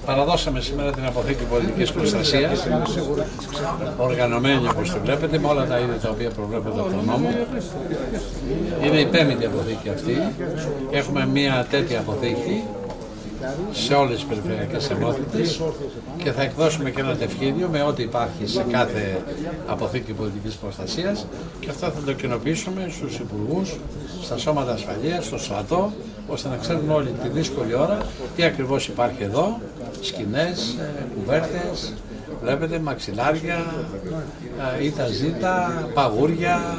Παραδώσαμε σήμερα την αποθήκη πολιτικής προστασίας, οργανωμένη όπως το βλέπετε, με όλα τα είδη τα οποία προβλέπονται από τον νόμο. Είναι η 5η αποθήκη αυτή. Έχουμε μια τέτοια αποθήκη σε όλες τις περιφερειακές ενότητες και θα εκδώσουμε και ένα τευχίδιο με ό,τι υπάρχει σε κάθε αποθήκη πολιτικής προστασίας και αυτό θα το κοινοποιήσουμε στους υπουργούς, στα σώματα ασφαλείας, στο στρατό, ώστε να ξέρουν όλοι τη δύσκολη ώρα τι ακριβώς υπάρχει εδώ, σκηνές, κουβέρτες, βλέπετε μαξιλάρια, ήττα ζήτα, παγούρια,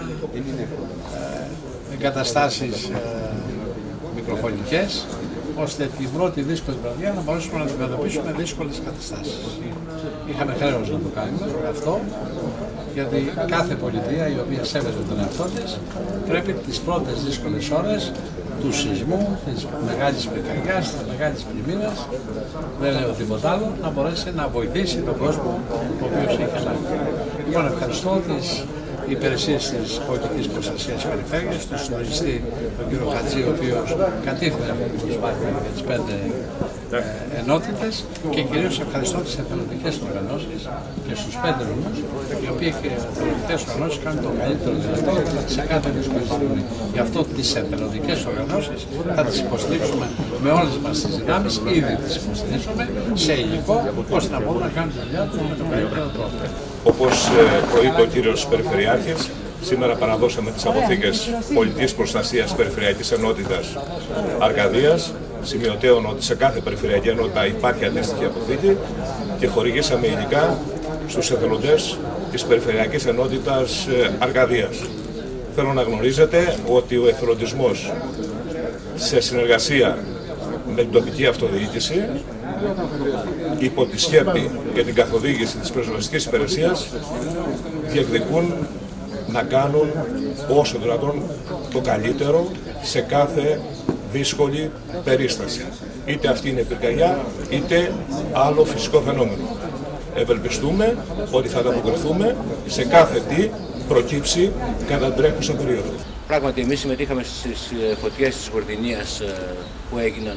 εγκαταστάσεις μικροφωνικές, ώστε την πρώτη δύσκολη βραδιά να μπορέσουμε να αντιμετωπίσουμε δύσκολες καταστάσεις. Είχαμε χρέος να το κάνουμε αυτό, γιατί κάθε πολιτεία η οποία σέβεται τον εαυτό της πρέπει τις πρώτες δύσκολες ώρες του σεισμού, της μεγάλης πυρκαγιάς, της μεγάλης πλημμύρας, δεν λέω τίποτα άλλο, να μπορέσει να βοηθήσει τον κόσμο ο οποίος έχει ανάγκη. Λοιπόν, ευχαριστώ τις υπηρεσίες της πολιτικής προστασίας της περιφέρειας, τον συντονιστή τον κύριο Χατζή, ο οποίος κατήφθηνε αυτή την προσπάθεια για τις 5 ενότητες και κυρίως ευχαριστώ τις εθελοντικές οργανώσεις και στους 5 νομούς, οι οποίοι και οι εθελοντικές οργανώσεις κάνουν το καλύτερο δυνατό σε κάθε δύσκολη στιγμή. Γι' αυτό τις εθελοντικές οργανώσεις θα τις υποστηρίξουμε με όλες μας τις δυνάμεις, ήδη τις υποστηρίξουμε σε υλικό, ώστε να μπορούν να κάνουν τη δουλειά τους με τον καλύτερο τρόπο. Όπως προείπε ο κύριος Περιφερειάρχης, σήμερα παραδώσαμε τις αποθήκες πολιτικής προστασίας Περιφερειακής Ενότητας Αρκαδίας. Σημειωτέων ότι σε κάθε περιφερειακή ενότητα υπάρχει αντίστοιχη αποθήκη και χορηγήσαμε υλικά στους εθελοντές της Περιφερειακής Ενότητας Αρκαδίας. Θέλω να γνωρίζετε ότι ο εθελοντισμός σε συνεργασία με την τοπική αυτοδιοίκηση υπό τη σκέπη και την καθοδήγηση της πυροσβεστικής υπηρεσίας διεκδικούν να κάνουν όσο δυνατόν το καλύτερο σε κάθε δύσκολη περίσταση. Είτε αυτή είναι πυρκαγιά, είτε άλλο φυσικό φαινόμενο. Ευελπιστούμε ότι θα ανταποκριθούμε σε κάθε τι προκύψει κατά την τρέχουσα περίοδο. Πράγματι, εμείς συμμετείχαμε στις φωτιές της Γορδινίας που έγιναν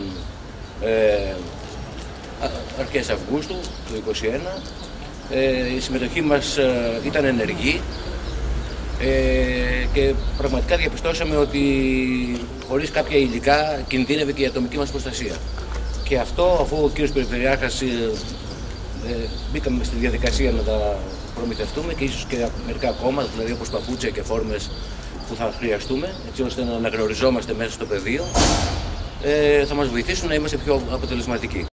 αρχές Αυγούστου του 2021. Η συμμετοχή μας ήταν ενεργή και πραγματικά διαπιστώσαμε ότι χωρίς κάποια υλικά κινδύνευε και η ατομική μας προστασία. Και αυτό, αφού ο κύριος Περιφερειάρχας μπήκαμε στη διαδικασία να τα προμηθευτούμε και ίσως και μερικά ακόμα, δηλαδή όπως παπούτσια και φόρμες που θα χρειαστούμε, έτσι ώστε να αναγνωριζόμαστε μέσα στο πεδίο, θα μας βοηθήσουν να είμαστε πιο αποτελεσματικοί.